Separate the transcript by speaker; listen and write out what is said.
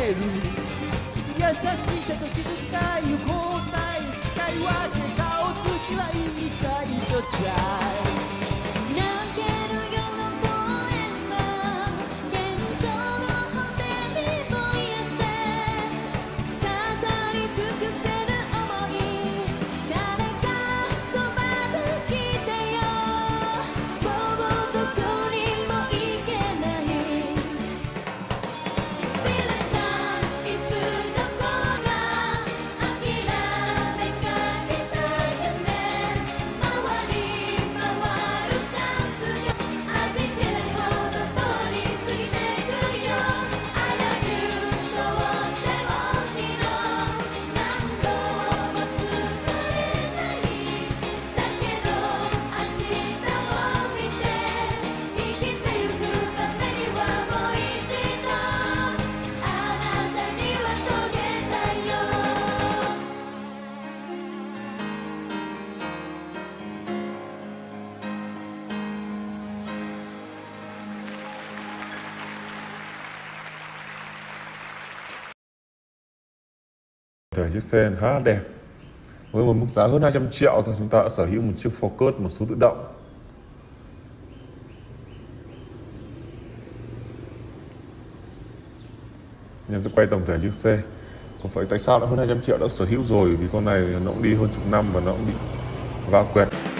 Speaker 1: る優しさと気遣いを交代使い分け顔つきはいいかいとちゃい
Speaker 2: Chiếc xe khá là đẹp. Với một mức giá hơn 200 triệu thì chúng ta đã sở hữu một chiếc Focus một số tự động. Em sẽ quay tổng thể chiếc xe. Còn phải tại sao đã hơn 200 triệu đã sở hữu rồi? Vì con này nó cũng đi hơn chục năm và nó cũng bị va quẹt.